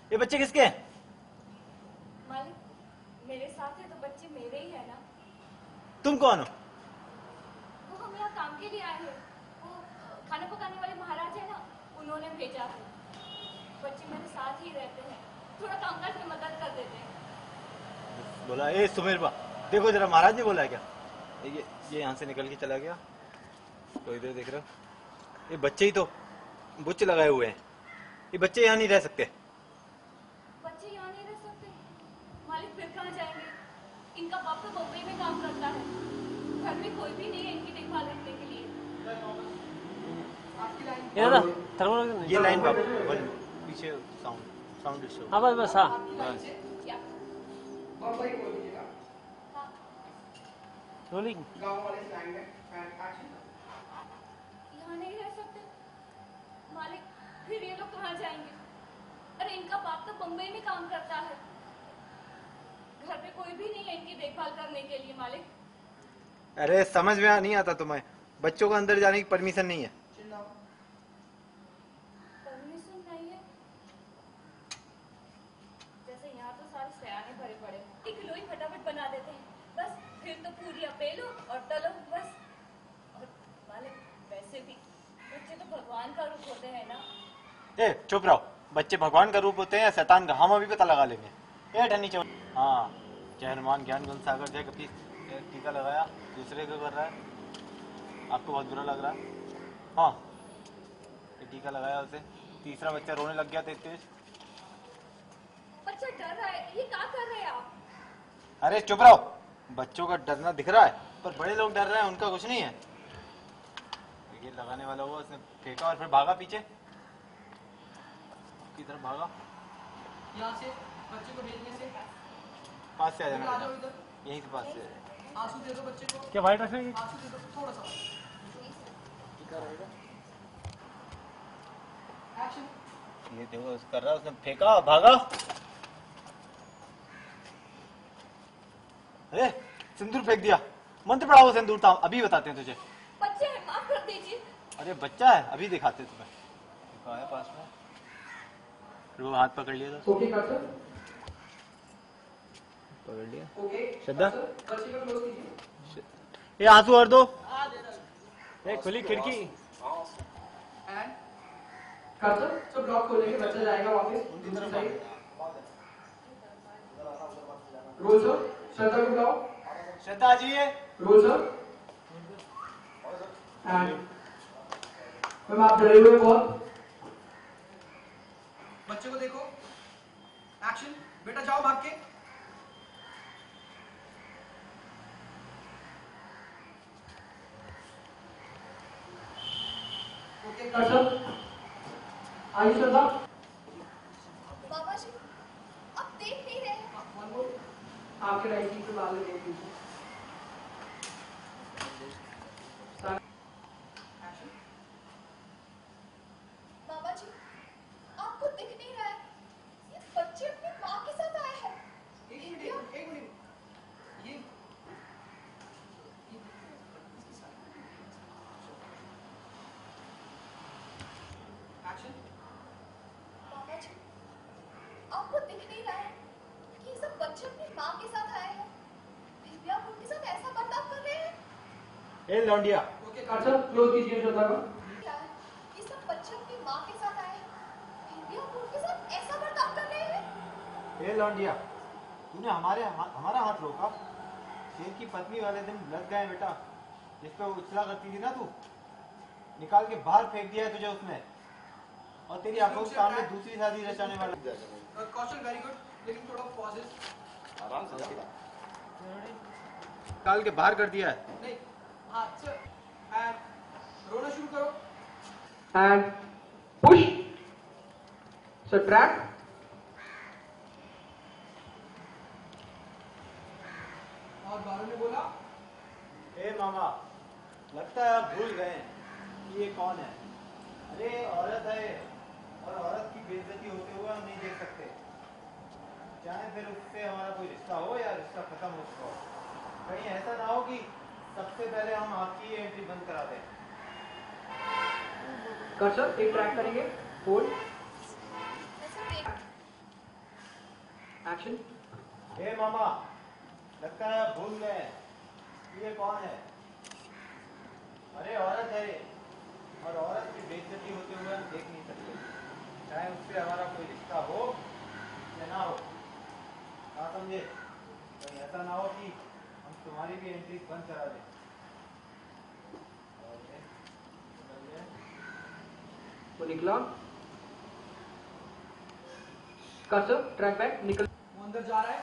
ये बच्चे किसके हैं? मालिक, मेरे साथ है तो बच्चे मेरे ही है ना। तुम कौन हो? वो हम यहाँ काम के लिए आए हैं। वो खाना पकाने वाले महाराज है ना, उन्होंने भेजा है। बच्चे मेरे साथ ही रहते हैं, थोड़ा कामकाज में मदद कर देते हैं। बोला ए सुमेर बा, देखो जरा महाराज ने बोला है क्या? ये यहाँ से निकल के चला गया। तो इधर देख रहे हो, ये बच्चे ही तो बुच्च लगाए हुए हैं। ये बच्चे यहाँ नहीं रह सकते। बच्चे यहाँ नहीं रह सकते? मालिक फिर कहाँ जाएंगे? इनका बाप तो बम्बई में काम करता है, घर में कोई भी नहीं है इनकी देखभाल रखने के लिए। ये लाइन बाप पीछे साउंड डिस्टर्ब। हाँ बस हाँ रोलिंग। यहाँ नहीं रह सकते मालिक, फिर ये लोग कहाँ जाएंगे? अरे इनका बाप तो बम्बई में काम करता है, घर पे कोई भी नहीं है इनकी देखभाल करने के लिए। मालिक अरे समझ में नहीं आता तुम्हें? बच्चों को अंदर जाने की परमिशन नहीं है। परमिशन नहीं है? जैसे यहाँ तो सारे सयाने भरे पड़े, एक लोई फटाफट बना देते हैं, बस फिर तो पूरी अपेलो और तलो बस। और मालिक वैसे भी बच्चे तो भगवान का रूप होते हैं ना। ए चुप रहो, बच्चे भगवान का रूप होते हैं या शैतान का, हम अभी पता लगा लेंगे। ए ठन्नी चो, हाँ जय हनुमान ज्ञान गुण सागर जय कपीस। टीका लगाया, दूसरे को कर रहा है, आपको बहुत बुरा लग रहा है। हाँ ये टीका लगाया उसे, तीसरा बच्चा रोने लग गया तेज तेज। बच्चा डर रहा है, ये क्या कर रहे हैं आप? अरे चुप रहो, बच्चों का डरना दिख रहा है पर बड़े लोग डर रहे हैं, उनका कुछ नहीं है। ये लगाने वाला हुआ, उसने फेंका और फिर भागा पीछे की तरफ भागा। यहाँ से बच्चे को भेजने से पास से आ जाना, आ जाओ इधर। यहीं से पास से। आंसू दे दो बच्चे को, क्या वाइट रखेंगे? आंसू दे दो थोड़ा सा। एक्शन। ये देखो कर रहा है, उसने फेंका भागा। अरे सिंदूर फेंक दिया, मंत्र पढ़ा वो सिंदूर था, अभी बताते हैं तुझे। बच्चे हैं, माफ कर दीजिए। अरे बच्चा है, अभी दिखाते हैं तुम्हें। देखो आया पास में, फिर वो हाथ पकड़ लिया था, ओके कट सर। पकड़ लिया। ओके श्रद्धा बच्चे को क्लोज कीजिए। ये आंसू और दो। खुली खिड़की। एंड कट सर, सब ब्लॉक खोलेंगे, बच्चा जाएगा वापस दूसरी साइड। रोल सर, श्रद्धा को बुलाओ। श्रद्धा जी है। Role sir. एंड मैम आप डरे हुए बहुत। बच्चे को देखो। एक्शन। बेटा जाओ भाग के। ओके कर सर। आइए श्रद्धा। बाबा जी आप देख नहीं रहे? आपके राइटिंग पे बाल देख लीजिए। बाबा जी आपको दिख नहीं रहा है, ये बच्चे अपनी माँ के साथ आए हैं। एक मिनट ये एक्शन। बाबा जी आपको दिख नहीं रहा है कि ये सब बच्चे अपनी माँ के साथ आए हैं, फिर भी आप उनके साथ ऐसा बर्ताव कर रहे हैं? ए लौंडिया। ओके कर सर, क्लोज कीजिए श्रद्धा को। क्या है, ये सब बच्चे अपनी माँ के साथ आए हैं, फिर भी आप उनके साथ ऐसा बर्ताव कर रहे हैं? ए लौंडिया, तूने हमारा हाथ रोका। शेर की पत्नी वाले दिन लग गए बेटा, जिस पे उछला करती थी ना तू, निकाल के बाहर फेंक दिया है तुझे उसने, और तेरी आंखों के सामने दूसरी शादी रचाने वाला। कौशल वेरी गुड, लेकिन थोड़ा पॉजेस। आराम से निकाल के बाहर कर दिया है। नहीं हाथ से एंड रोना शुरू करो। And push subtract. और बारों ने बोला ए मामा, लगता है आप भूल गए कि ये कौन है। अरे औरत है, और औरत की बेइज्जती होते हुए हम नहीं देख सकते, चाहे फिर उससे हमारा कोई रिश्ता हो या रिश्ता खत्म हो चुका हो। कहीं ऐसा ना हो कि सबसे पहले हम आपकी एंट्री बंद करा दें। कर्सर एक ट्रैक करेंगे, होल्ड। एक्शन। हे मामा, लगता है आप भूल गए ये कौन है। अरे औरत है ये, और औरत की बेइज्जती होते हुए हम देख नहीं सकते, चाहे उससे हमारा कोई रिश्ता हो या ना हो। क्या समझे? कहीं ऐसा ना हो कि हम तुम्हारी भी एंट्री बंद करा दें। और ये, समझिए? वो निकला। कट सर, ट्रैक बैक, निकल। वो अंदर जा रहा है।